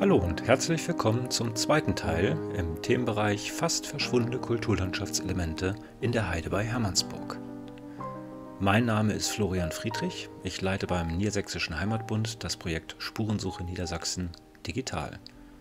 Hallo und herzlich willkommen zum zweiten Teil im Themenbereich fast verschwundene Kulturlandschaftselemente in der Heide bei Hermannsburg. Mein Name ist Florian Friedrich, ich leite beim Niedersächsischen Heimatbund das Projekt Spurensuche Niedersachsen digital.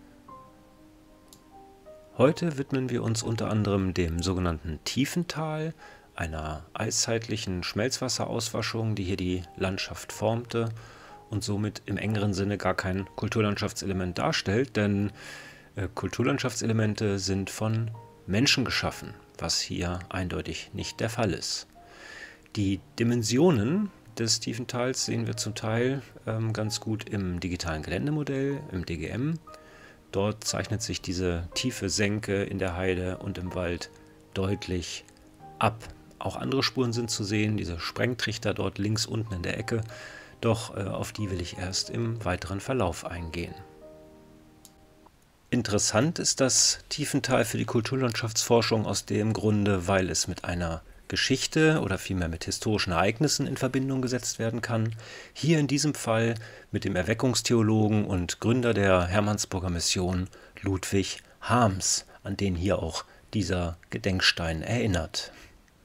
Heute widmen wir uns unter anderem dem sogenannten Tiefental, einer eiszeitlichen Schmelzwasserauswaschung, die hier die Landschaft formte und somit im engeren Sinne gar kein Kulturlandschaftselement darstellt, denn Kulturlandschaftselemente sind von Menschen geschaffen, was hier eindeutig nicht der Fall ist. Die Dimensionen des Tiefentals sehen wir zum Teil ganz gut im digitalen Geländemodell, im DGM. Dort zeichnet sich diese tiefe Senke in der Heide und im Wald deutlich ab. Auch andere Spuren sind zu sehen, diese Sprengtrichter dort links unten in der Ecke, doch auf die will ich erst im weiteren Verlauf eingehen. Interessant ist das Tiefental für die Kulturlandschaftsforschung aus dem Grunde, weil es mit einer Geschichte oder vielmehr mit historischen Ereignissen in Verbindung gesetzt werden kann. Hier in diesem Fall mit dem Erweckungstheologen und Gründer der Hermannsburger Mission Ludwig Harms, an den hier auch dieser Gedenkstein erinnert.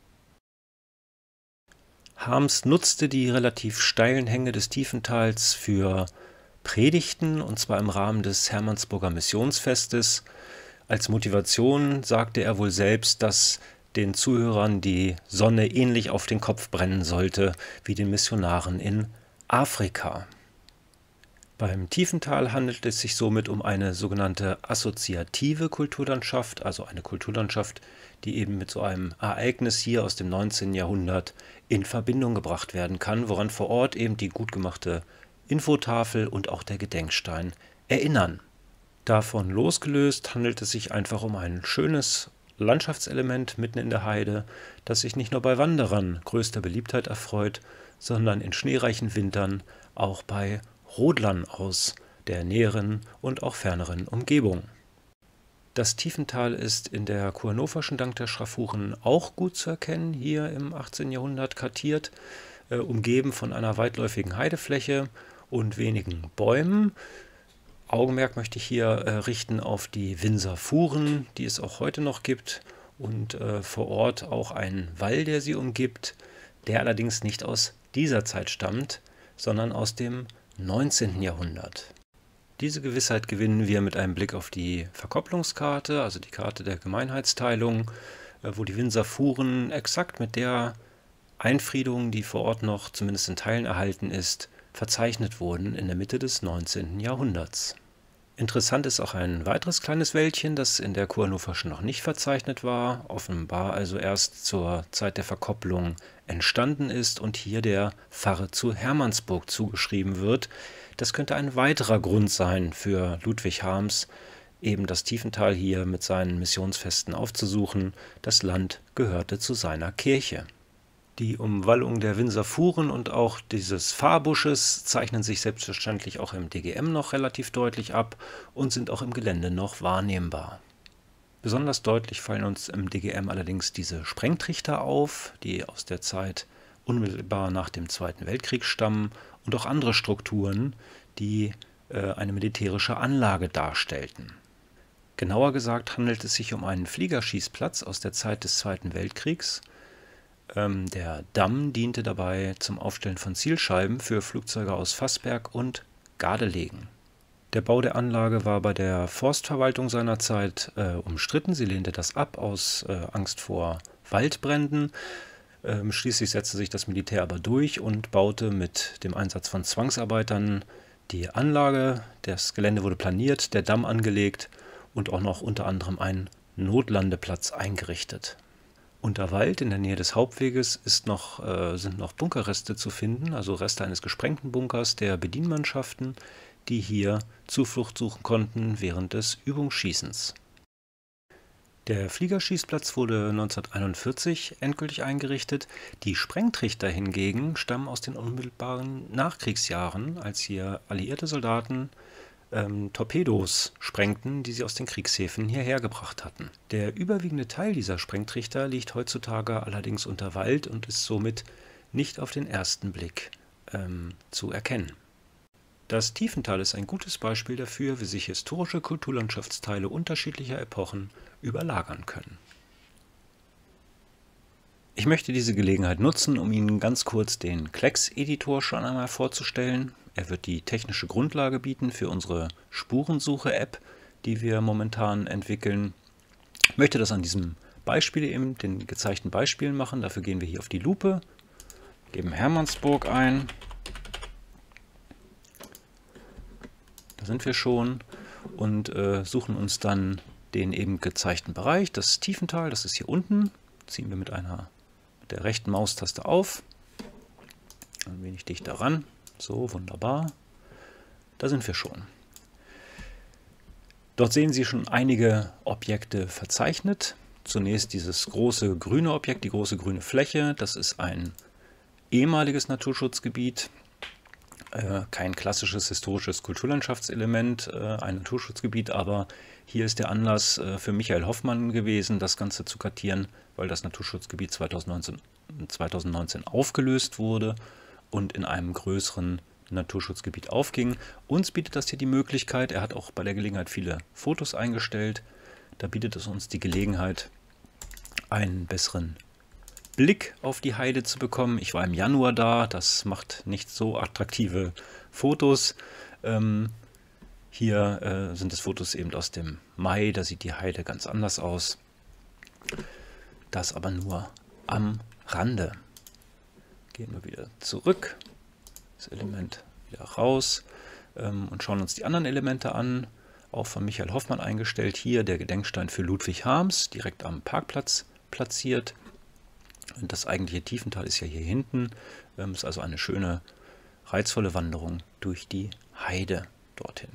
Harms nutzte die relativ steilen Hänge des Tiefentals für Predigten, und zwar im Rahmen des Hermannsburger Missionsfestes. Als Motivation sagte er wohl selbst, dass den Zuhörern die Sonne ähnlich auf den Kopf brennen sollte wie den Missionaren in Afrika. Beim Tiefental handelt es sich somit um eine sogenannte assoziative Kulturlandschaft, also eine Kulturlandschaft, die eben mit so einem Ereignis hier aus dem 19. Jahrhundert in Verbindung gebracht werden kann, woran vor Ort eben die gut gemachte Infotafel und auch der Gedenkstein erinnern. Davon losgelöst handelt es sich einfach um ein schönes Landschaftselement mitten in der Heide, das sich nicht nur bei Wanderern größter Beliebtheit erfreut, sondern in schneereichen Wintern auch bei Rodlern aus der näheren und auch ferneren Umgebung. Das Tiefental ist in der Kurhannoverschen dank der Schraffuren auch gut zu erkennen, hier im 18. Jahrhundert kartiert, umgeben von einer weitläufigen Heidefläche und wenigen Bäumen. Augenmerk möchte ich hier richten auf die Winser Fuhren, die es auch heute noch gibt, und vor Ort auch einen Wall, der sie umgibt, der allerdings nicht aus dieser Zeit stammt, sondern aus dem 19. Jahrhundert. Diese Gewissheit gewinnen wir mit einem Blick auf die Verkopplungskarte, also die Karte der Gemeinheitsteilung, wo die Winser Fuhren exakt mit der Einfriedung, die vor Ort noch zumindest in Teilen erhalten ist, verzeichnet wurden in der Mitte des 19. Jahrhunderts. Interessant ist auch ein weiteres kleines Wäldchen, das in der Kurhannoverschen noch nicht verzeichnet war, offenbar also erst zur Zeit der Verkopplung entstanden ist und hier der Pfarre zu Hermannsburg zugeschrieben wird. Das könnte ein weiterer Grund sein für Ludwig Harms, eben das Tiefental hier mit seinen Missionsfesten aufzusuchen. Das Land gehörte zu seiner Kirche. Die Umwallung der Winser Fuhren und auch dieses Pfarrbusches zeichnen sich selbstverständlich auch im DGM noch relativ deutlich ab und sind auch im Gelände noch wahrnehmbar. Besonders deutlich fallen uns im DGM allerdings diese Sprengtrichter auf, die aus der Zeit unmittelbar nach dem Zweiten Weltkrieg stammen, und auch andere Strukturen, die eine militärische Anlage darstellten. Genauer gesagt handelt es sich um einen Fliegerschießplatz aus der Zeit des Zweiten Weltkriegs. Der Damm diente dabei zum Aufstellen von Zielscheiben für Flugzeuge aus Vassberg und Gardelegen. Der Bau der Anlage war bei der Forstverwaltung seinerzeit umstritten. Sie lehnte das ab aus Angst vor Waldbränden. Schließlich setzte sich das Militär aber durch und baute mit dem Einsatz von Zwangsarbeitern die Anlage. Das Gelände wurde planiert, der Damm angelegt und auch noch unter anderem ein Notlandeplatz eingerichtet. Unter Wald in der Nähe des Hauptweges sind noch Bunkerreste zu finden, also Reste eines gesprengten Bunkers der Bedienmannschaften, die hier Zuflucht suchen konnten während des Übungsschießens. Der Fliegerschießplatz wurde 1941 endgültig eingerichtet. Die Sprengtrichter hingegen stammen aus den unmittelbaren Nachkriegsjahren, als hier alliierte Soldaten Torpedos sprengten, die sie aus den Kriegshäfen hierher gebracht hatten. Der überwiegende Teil dieser Sprengtrichter liegt heutzutage allerdings unter Wald und ist somit nicht auf den ersten Blick zu erkennen. Das Tiefental ist ein gutes Beispiel dafür, wie sich historische Kulturlandschaftsteile unterschiedlicher Epochen überlagern können. Ich möchte diese Gelegenheit nutzen, um Ihnen ganz kurz den Klecks-Editor schon einmal vorzustellen. Er wird die technische Grundlage bieten für unsere Spurensuche-App, die wir momentan entwickeln. Ich möchte das an diesem Beispiel eben, den gezeigten Beispielen machen. Dafür gehen wir hier auf die Lupe, geben Hermannsburg ein. Da sind wir schon und suchen uns dann den eben gezeigten Bereich, das Tiefental, das ist hier unten. Ziehen wir mit der rechten Maustaste auf, ein wenig dichter ran. So, wunderbar. Da sind wir schon. Dort sehen Sie schon einige Objekte verzeichnet. Zunächst dieses große grüne Objekt, die große grüne Fläche. Das ist ein ehemaliges Naturschutzgebiet. Kein klassisches historisches Kulturlandschaftselement, ein Naturschutzgebiet, aber hier ist der Anlass für Michael Hoffmann gewesen, das Ganze zu kartieren, weil das Naturschutzgebiet 2019 aufgelöst wurde und in einem größeren Naturschutzgebiet aufging. Uns bietet das hier die Möglichkeit, er hat auch bei der Gelegenheit viele Fotos eingestellt, da bietet es uns die Gelegenheit, einen besseren Blick auf die Heide zu bekommen. Ich war im Januar da, das macht nicht so attraktive Fotos. Hier sind es Fotos eben aus dem Mai, da sieht die Heide ganz anders aus. Das aber nur am Rande. Gehen wir wieder zurück, das Element wieder raus und schauen uns die anderen Elemente an. Auch von Michael Hoffmann eingestellt. Hier der Gedenkstein für Ludwig Harms, direkt am Parkplatz platziert. Und das eigentliche Tiefental ist ja hier hinten. Ist also eine schöne, reizvolle Wanderung durch die Heide dorthin.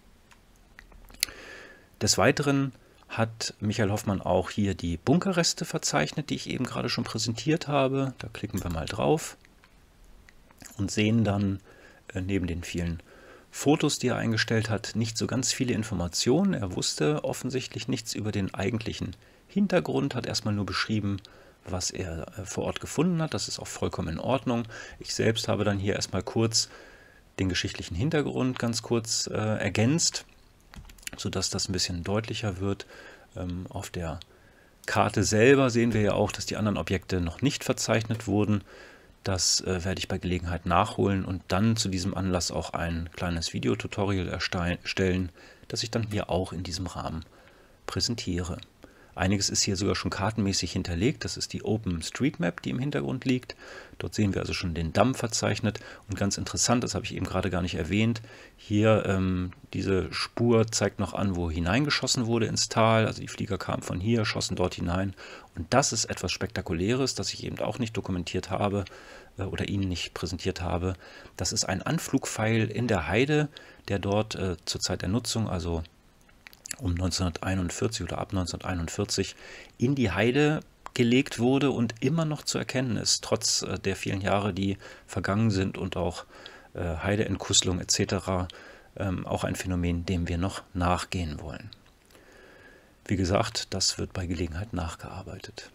Des Weiteren hat Michael Hoffmann auch hier die Bunkerreste verzeichnet, die ich eben gerade schon präsentiert habe. Da klicken wir mal drauf und sehen dann neben den vielen Fotos, die er eingestellt hat, nicht so ganz viele Informationen. Er wusste offensichtlich nichts über den eigentlichen Hintergrund, hat erstmal nur beschrieben, was er vor Ort gefunden hat. Das ist auch vollkommen in Ordnung. Ich selbst habe dann hier erstmal kurz den geschichtlichen Hintergrund ganz kurz ergänzt, sodass das ein bisschen deutlicher wird. Auf der Karte selber sehen wir ja auch, dass die anderen Objekte noch nicht verzeichnet wurden. Das werde ich bei Gelegenheit nachholen und dann zu diesem Anlass auch ein kleines Videotutorial erstellen, das ich dann hier auch in diesem Rahmen präsentiere. Einiges ist hier sogar schon kartenmäßig hinterlegt. Das ist die OpenStreetMap, die im Hintergrund liegt. Dort sehen wir also schon den Damm verzeichnet. Und ganz interessant, das habe ich eben gerade gar nicht erwähnt, hier diese Spur zeigt noch an, wo hineingeschossen wurde ins Tal. Also die Flieger kamen von hier, schossen dort hinein. Und das ist etwas Spektakuläres, das ich eben auch nicht dokumentiert habe oder Ihnen nicht präsentiert habe. Das ist ein Anflugpfeil in der Heide, der dort zur Zeit der Nutzung, also um 1941 oder ab 1941 in die Heide gelegt wurde und immer noch zu erkennen ist, trotz der vielen Jahre, die vergangen sind und auch Heideentkusselung etc. Auch ein Phänomen, dem wir noch nachgehen wollen. Wie gesagt, das wird bei Gelegenheit nachgearbeitet.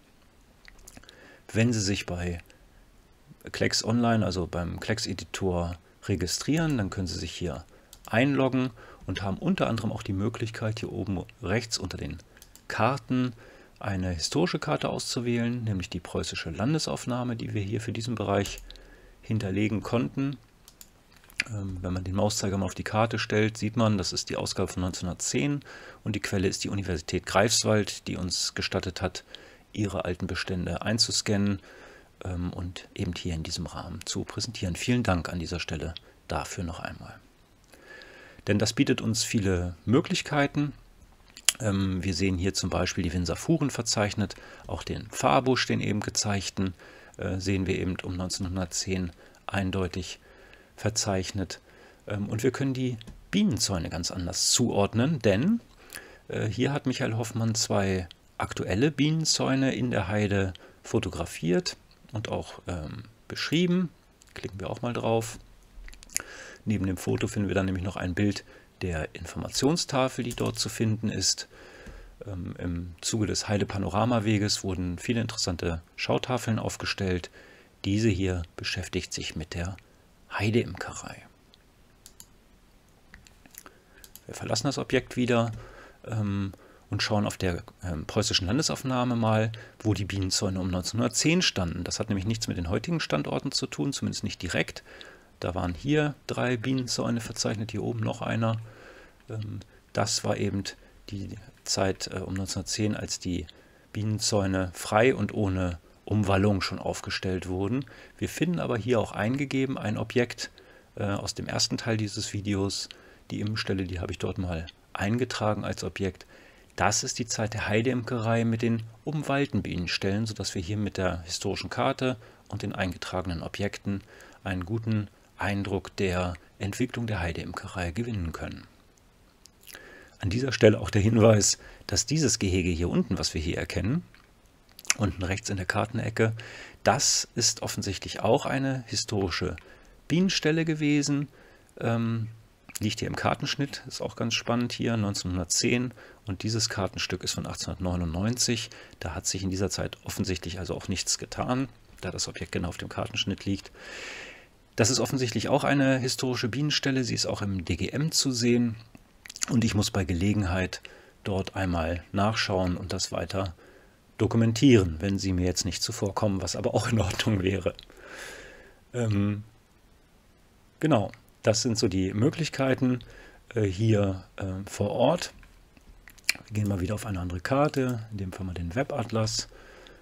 Wenn Sie sich bei Klecks Online, also beim Klecks-Editor registrieren, dann können Sie sich hier einloggen und haben unter anderem auch die Möglichkeit, hier oben rechts unter den Karten eine historische Karte auszuwählen, nämlich die preußische Landesaufnahme, die wir hier für diesen Bereich hinterlegen konnten. Wenn man den Mauszeiger mal auf die Karte stellt, sieht man, das ist die Ausgabe von 1910 und die Quelle ist die Universität Greifswald, die uns gestattet hat, ihre alten Bestände einzuscannen und eben hier in diesem Rahmen zu präsentieren. Vielen Dank an dieser Stelle dafür noch einmal. Denn das bietet uns viele Möglichkeiten. Wir sehen hier zum Beispiel die Winser Fuhren verzeichnet, auch den Pfarrbusch, den eben gezeigten, sehen wir eben um 1910 eindeutig verzeichnet. Und wir können die Bienenzäune ganz anders zuordnen, denn hier hat Michael Hoffmann zwei aktuelle Bienenzäune in der Heide fotografiert und auch beschrieben. Klicken wir auch mal drauf. Neben dem Foto finden wir dann nämlich noch ein Bild der Informationstafel, die dort zu finden ist. Im Zuge des Heide-Panoramaweges wurden viele interessante Schautafeln aufgestellt. Diese hier beschäftigt sich mit der Heideimkerei. Wir verlassen das Objekt wieder und schauen auf der preußischen Landesaufnahme mal, wo die Bienenzäune um 1910 standen. Das hat nämlich nichts mit den heutigen Standorten zu tun, zumindest nicht direkt. Da waren hier 3 Bienenzäune verzeichnet, hier oben noch einer. Das war eben die Zeit um 1910, als die Bienenzäune frei und ohne Umwallung schon aufgestellt wurden. Wir finden aber hier auch eingegeben ein Objekt aus dem ersten Teil dieses Videos. Die Immenstelle, die habe ich dort mal eingetragen als Objekt. Das ist die Zeit der Heideimkerei mit den umwallten Bienenstellen, sodass wir hier mit der historischen Karte und den eingetragenen Objekten einen guten Eindruck der Entwicklung der Heideimkerei gewinnen können. An dieser Stelle auch der Hinweis, dass dieses Gehege hier unten, was wir hier erkennen, unten rechts in der Kartenecke, das ist offensichtlich auch eine historische Bienenstelle gewesen. Liegt hier im Kartenschnitt, ist auch ganz spannend hier, 1910, und dieses Kartenstück ist von 1899. Da hat sich in dieser Zeit offensichtlich also auch nichts getan, da das Objekt genau auf dem Kartenschnitt liegt. Das ist offensichtlich auch eine historische Bienenstelle, sie ist auch im DGM zu sehen und ich muss bei Gelegenheit dort einmal nachschauen und das weiter dokumentieren, wenn sie mir jetzt nicht zuvorkommen, was aber auch in Ordnung wäre. Genau. Das sind so die Möglichkeiten hier vor Ort. Wir gehen mal wieder auf eine andere Karte, in dem Fall mal den Webatlas.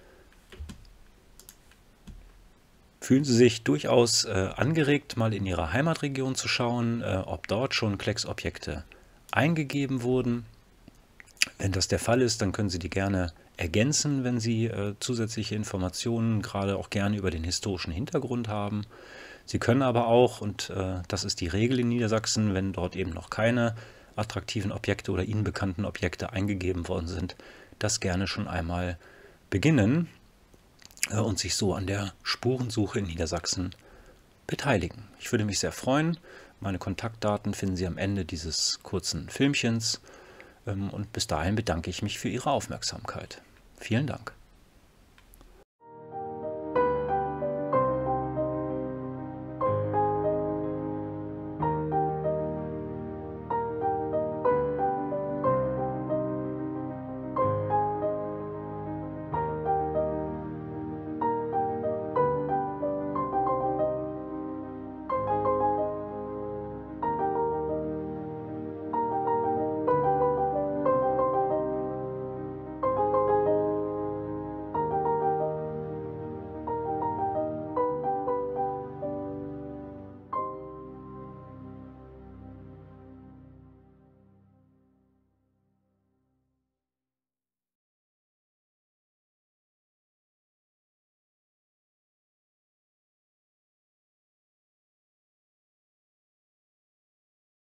Fühlen Sie sich durchaus angeregt, mal in Ihrer Heimatregion zu schauen, ob dort schon Klecksobjekte eingegeben wurden. Wenn das der Fall ist, dann können Sie die gerne ergänzen, wenn Sie zusätzliche Informationen, gerade auch gerne über den historischen Hintergrund haben. Sie können aber auch, und das ist die Regel in Niedersachsen, wenn dort eben noch keine attraktiven Objekte oder Ihnen bekannten Objekte eingegeben worden sind, das gerne schon einmal beginnen und sich so an der Spurensuche in Niedersachsen beteiligen. Ich würde mich sehr freuen. Meine Kontaktdaten finden Sie am Ende dieses kurzen Filmchens und bis dahin bedanke ich mich für Ihre Aufmerksamkeit. Vielen Dank.